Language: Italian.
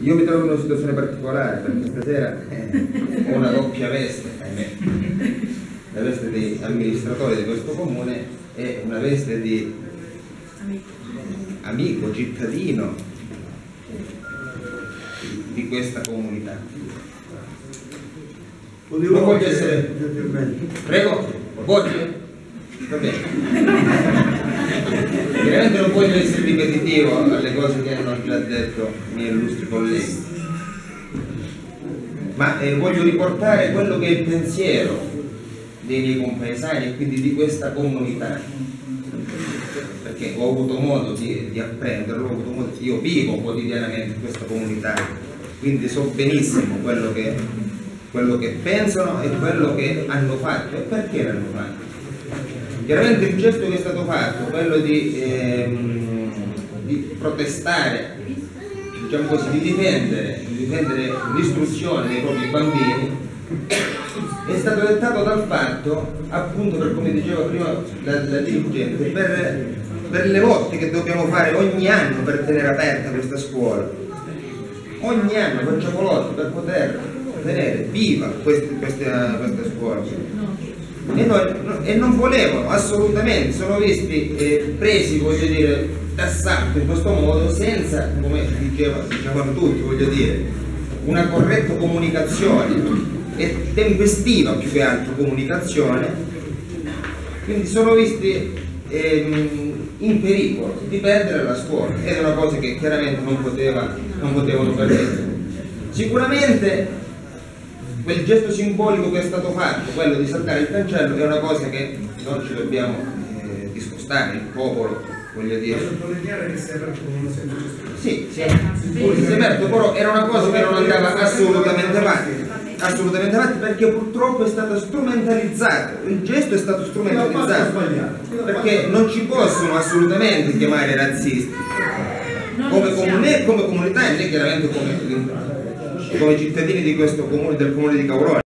Io mi trovo in una situazione particolare perché stasera ho una doppia veste, ahimè. La veste di amministratore di questo comune e una veste di amico, cittadino di questa comunità. Non voglio essere... Prego, voglio? Va bene. Veramente non voglio essere ripetitivo alle cose che hanno già detto i miei illustri colleghi, ma voglio riportare quello che è il pensiero dei miei compaesani e quindi di questa comunità, perché ho avuto modo di apprenderlo, io vivo quotidianamente in questa comunità, quindi so benissimo quello che pensano e quello che hanno fatto e perché l'hanno fatto. Chiaramente il gesto che è stato fatto, quello di protestare, diciamo così, di difendere l'istruzione dei propri bambini, è stato dettato dal fatto, appunto, per come diceva prima la dirigente, per le lotte che dobbiamo fare ogni anno per tenere aperta questa scuola. Ogni anno facciamo lotte per poter tenere viva questa scuola. E non volevano assolutamente, sono visti presi, voglio dire, d'assalto in questo modo, senza, come dicevano tutti, voglio dire, una corretta comunicazione e tempestiva, più che altro comunicazione, quindi sono visti in pericolo di perdere la scuola, ed è una cosa che chiaramente non potevano permettere. Sicuramente quel gesto simbolico che è stato fatto, quello di saltare il cancello, è una cosa che non ci dobbiamo discostare, il popolo, voglio dire. Sì, si è aperto, però era una cosa che non andava assolutamente avanti, perché purtroppo è stata strumentalizzata, il gesto è stato strumentalizzato, perché non ci possono assolutamente chiamare razzisti, come comunità e né chiaramente come cittadini di questo comune, del comune di Caorone.